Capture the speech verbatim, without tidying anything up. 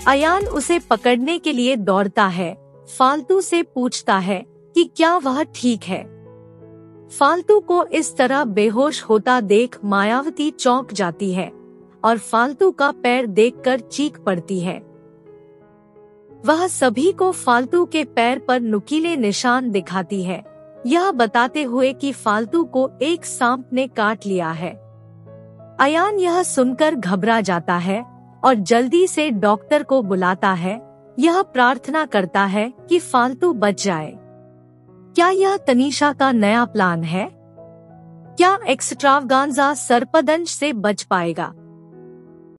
अयान उसे पकड़ने के लिए दौड़ता है। फालतू से पूछता है कि क्या वह ठीक है। फालतू को इस तरह बेहोश होता देख मायावती चौंक जाती है और फालतू का पैर देखकर चीख पड़ती है। वह सभी को फालतू के पैर पर नुकीले निशान दिखाती है, यह बताते हुए कि फालतू को एक सांप ने काट लिया है। अयान यह सुनकर घबरा जाता है और जल्दी से डॉक्टर को बुलाता है। यह प्रार्थना करता है कि फालतू बच जाए। क्या यह तनीषा का नया प्लान है? क्या एक्स्ट्रावगांजा सर्पदंश से बच पाएगा?